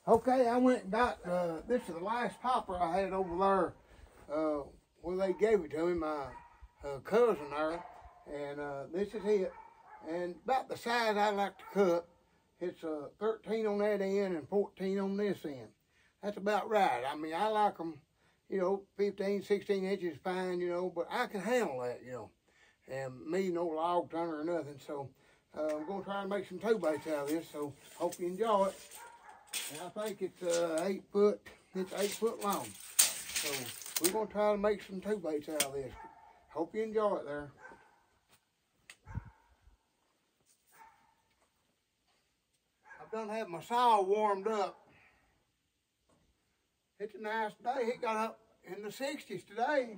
Okay, I went and got, this is the last poplar I had over there, where they gave it to me, my cousin there, and this is it. And about the size I like to cut, it's 13 on that end and 14 on this end. That's about right. I mean, I like them, you know, 15, 16 inches fine, you know, but I can handle that, you know. And me, no log turner or nothing, so I'm going to try to make some 2-baits out of this, so hope you enjoy it. And I think it's 8 foot, it's 8 foot long. So we're going to try to make some 2-baits out of this. Hope you enjoy it there. I've done have my saw warmed up. It's a nice day. It got up in the 60s today.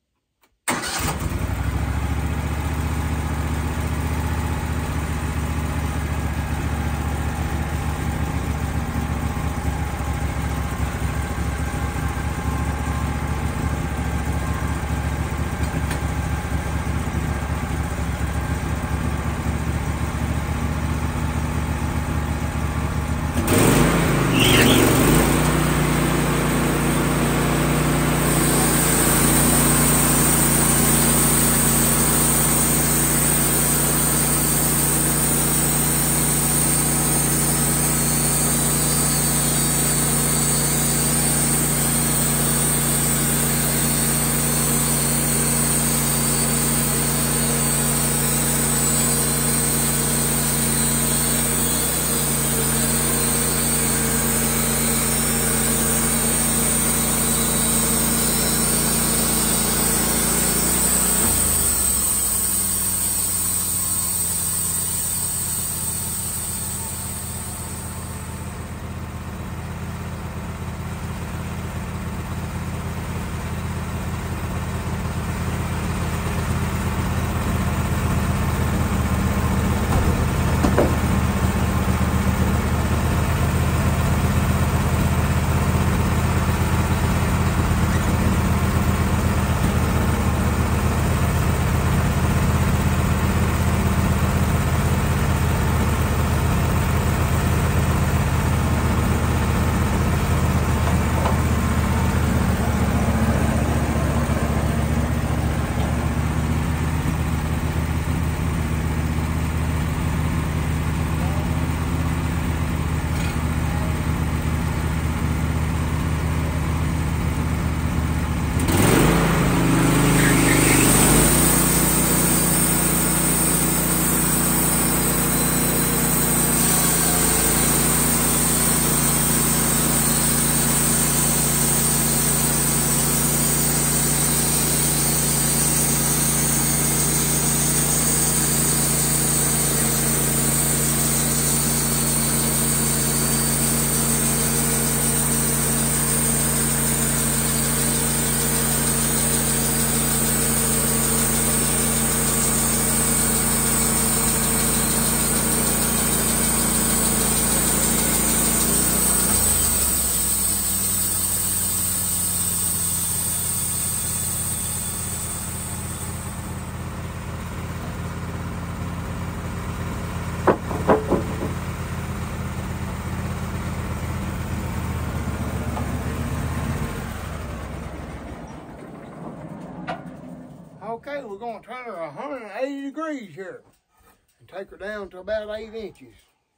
Okay, we're going to turn her 180 degrees here and take her down to about 8 inches.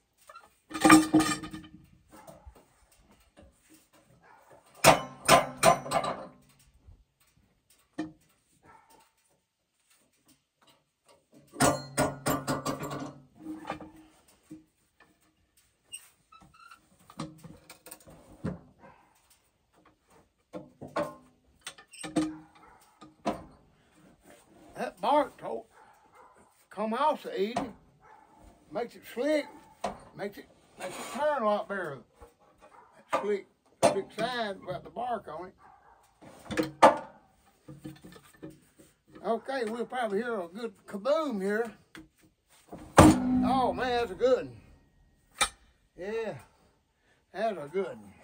That bark come off so easy, makes it slick, makes it turn a lot better. That slick side got the bark on it. Okay, we'll probably hear a good kaboom here. Oh man, that's a good one. Yeah, that's a good one.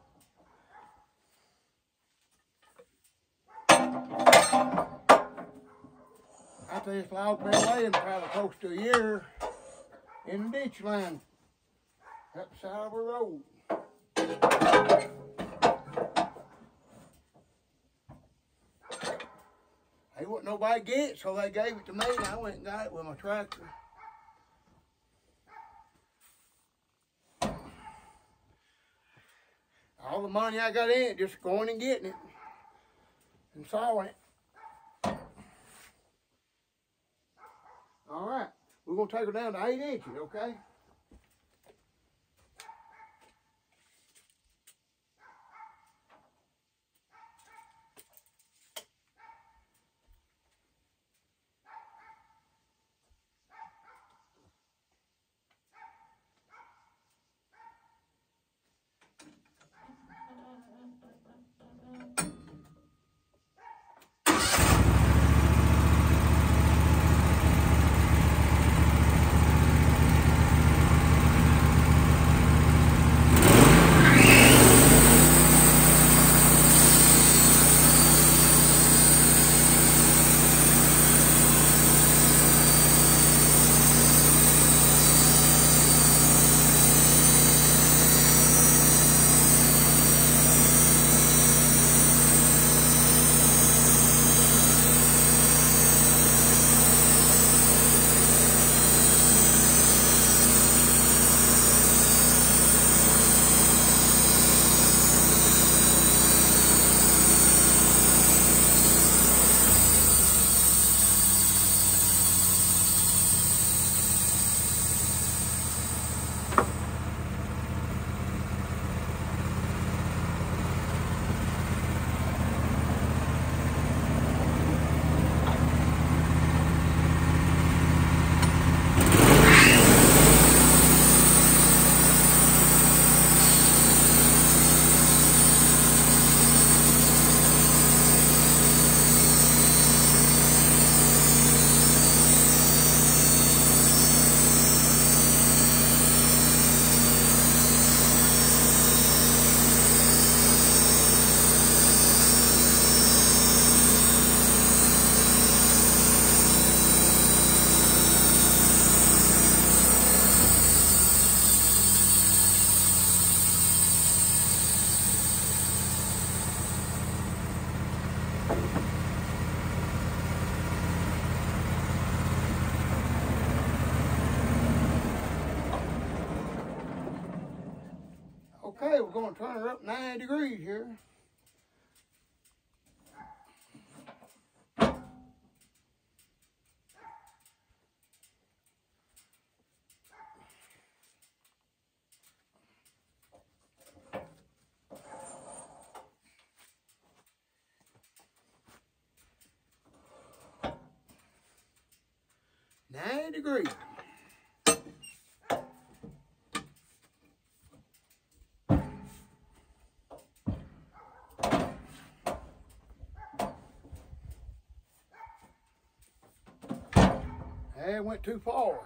I tell you, this log been laying probably close to a year in the ditch line up the side of a road. They wouldn't nobody get it, so they gave it to me, and I went and got it with my tractor. All the money I got in it, just going and getting it and sawing it. All right, we're gonna take her down to 8 inches, okay? Okay, we're going to turn her up 9 degrees here. Degrees. It went too far.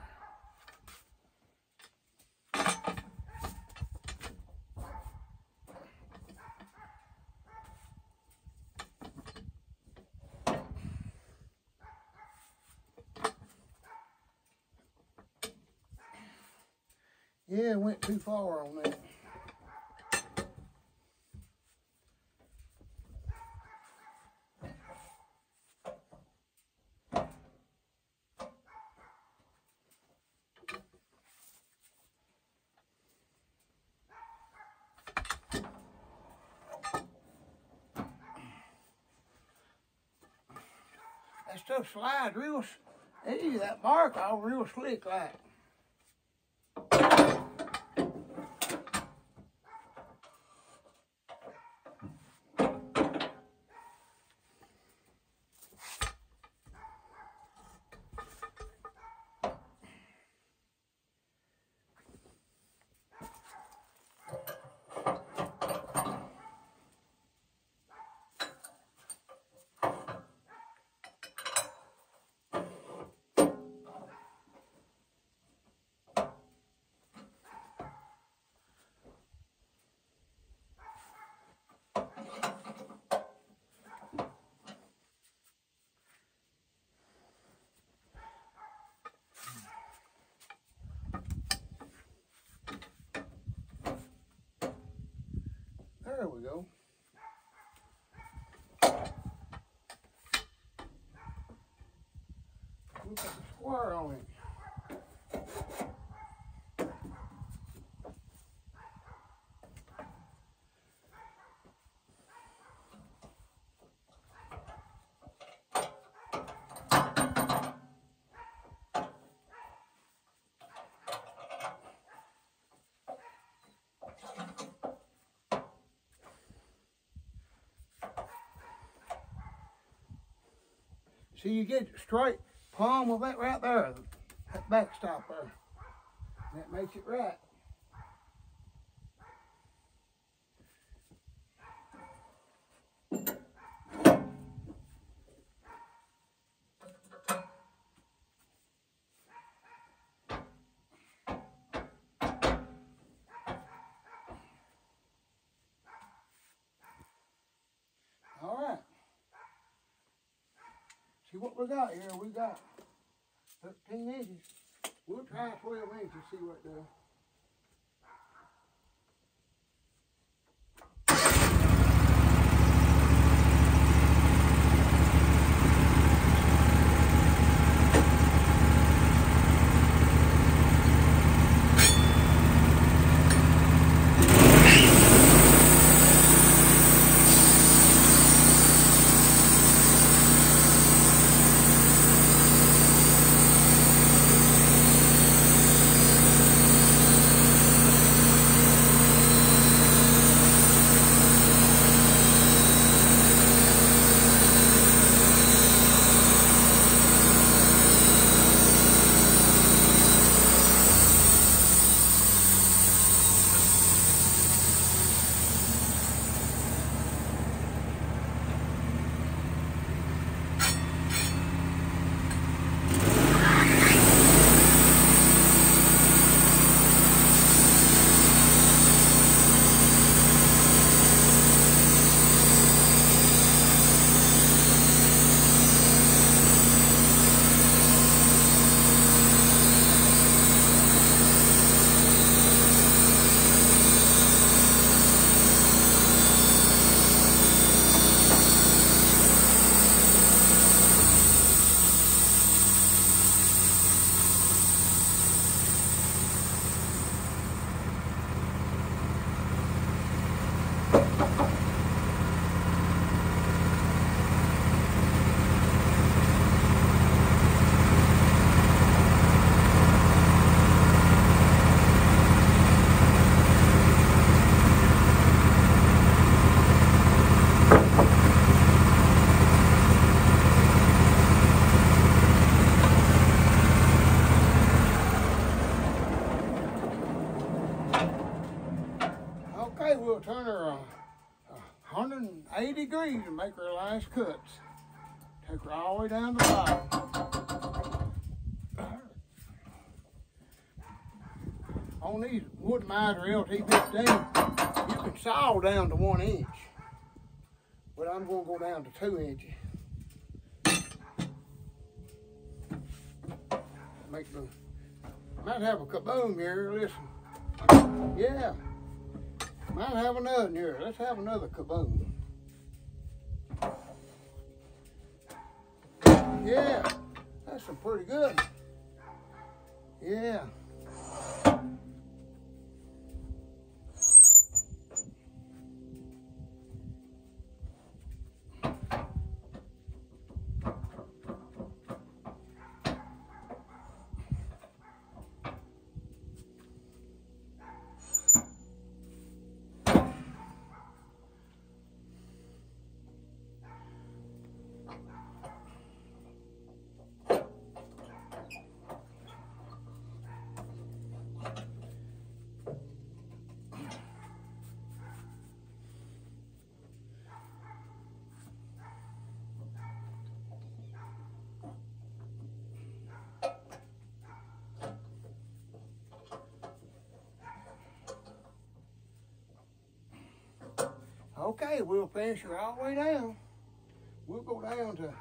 Yeah, it went too far on that. That stuff slides real easy, that bark all real slick like. See, you get straight plumb with that right there, that backstop there. That makes it right. All right. See what we got here? We got 13 inches. We'll try 12 inches, see what it does. Okay, we'll turn her 180 degrees and make her last cuts. Take her all the way down to the bottom. On these wood miter LT15, you can saw down to 1 inch. But I'm going to go down to 2 inches. Might have a kaboom here, listen. Yeah. Might have another in here. Let's have another kaboom. Yeah, that's some pretty good. Yeah. Okay, we'll finish her all the way down. We'll go down to,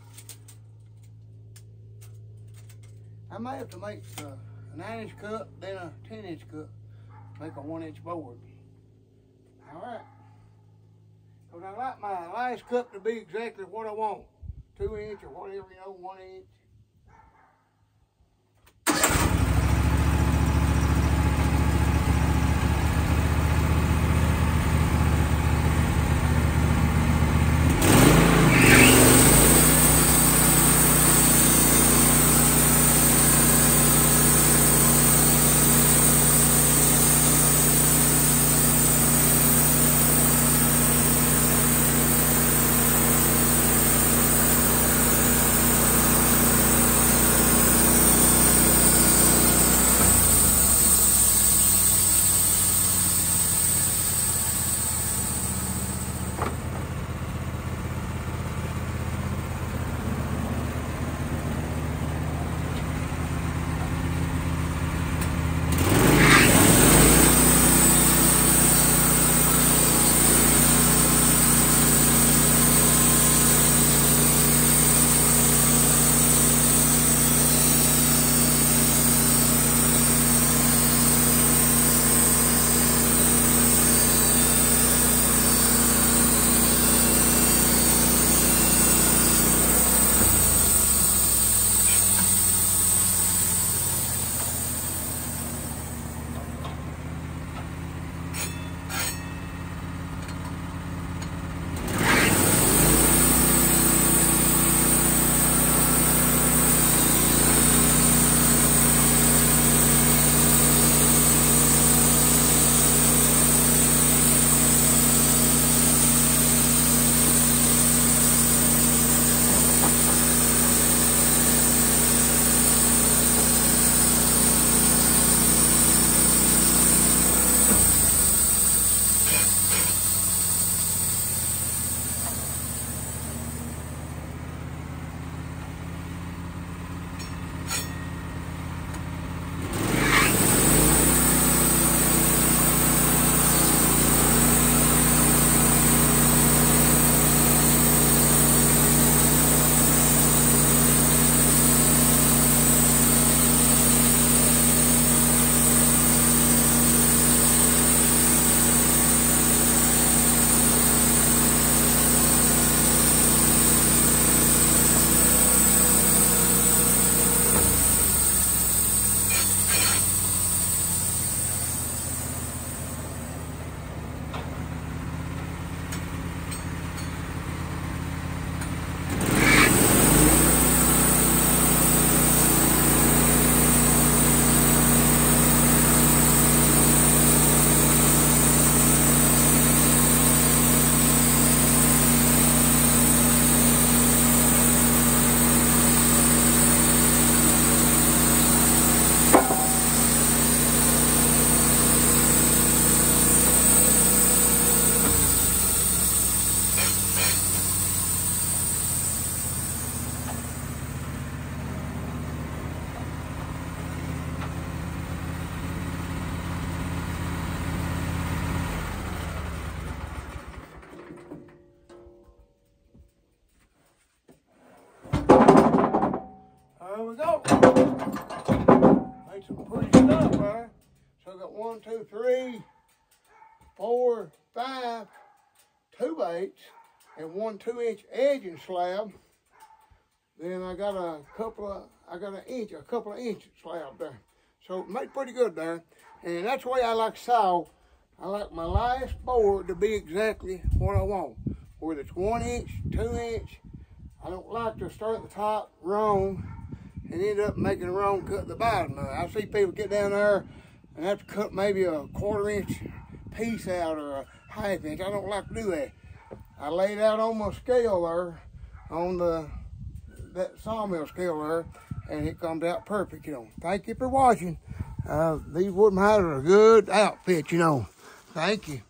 I may have to make a 9-inch cut, then a 10-inch cut, make a 1-inch board. All right. Because I like my last cut to be exactly what I want. 2 inch or whatever, 1 inch. There we go. Made some pretty stuff there. So I got 1, 2, 3, 4, 5, 2/8, and 1 2-inch edging slab. Then I got a couple of inch slab there. So it made pretty good there. And that's the way I like saw. I like my last board to be exactly what I want. Whether it's 1 inch, 2 inch. I don't like to start at the top wrong and end up making a wrong cut at the bottom. I see people get down there and have to cut maybe a 1/4 inch piece out or a 1/2 inch. I don't like to do that. I laid out on my scale there, on that sawmill scale there, and it comes out perfect, you know. Thank you for watching. These wood mowers are a good outfit, you know. Thank you.